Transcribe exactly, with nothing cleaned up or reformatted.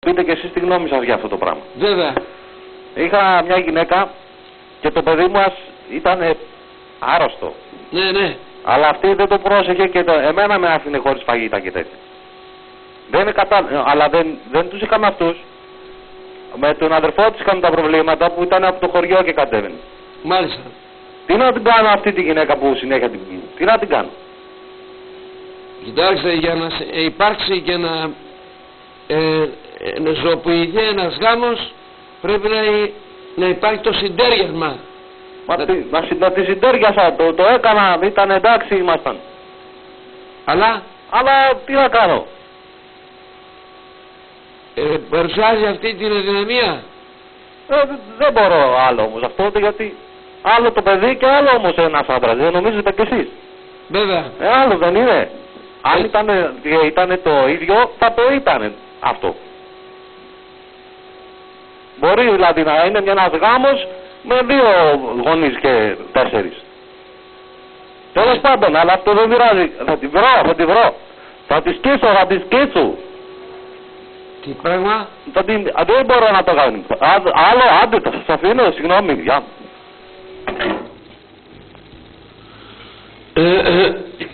πείτε και εσείς τη γνώμη σας για αυτό το πράγμα. Βέβαια. Είχα μια γυναίκα και το παιδί μας ήταν άρρωστο. Ναι, ναι. Αλλά αυτή δεν το πρόσεχε και το... εμένα με άφηνε χωρίς φαγήτα και τέτοια. Δεν είναι κατά... Αλλά δεν, δεν τους είχαμε αυτούς. Με τον αδερφό της είχαμε τα προβλήματα που ήταν από το χωριό και κατέβαινε. Μάλιστα. Τι να την κάνω αυτή τη γυναίκα που συνέχεια την πει. Τι να την κάνω. Κοιτάξτε, για να υπάρξει και να, ε, να ζωοποιηθεί ένας γάμος πρέπει να, να υπάρχει το συντέριασμα. Μα να, τι, να, να τη συντέριασα, το, το έκανα, ήταν εντάξει ήμασταν. Αλλά, αλλά τι να κάνω. Ε, παρουσιάζει αυτή την αδυναμία. Ε, δεν μπορώ άλλο όμως αυτό, γιατί άλλο το παιδί και άλλο όμως ένας άντρας, δεν νομίζετε κι εσείς. Βέβαια. Ε, άλλο δεν είναι. Αν ήταν, ήταν το ίδιο θα το ήταν αυτό. Μπορεί δηλαδή να είναι ένας γάμος με δύο γονείς και τέσσερις. Τέλος πάντων, αλλά αυτό δεν πειράζει. Θα τη βρω, θα τη βρω. Θα τη σκίσω, θα τη σκίσω. Τι πράγμα? Θα την, δεν μπορώ να το κάνω. Άλλο, άντε, θα σας αφήνω, συγγνώμη. Γεια. Ε, ε,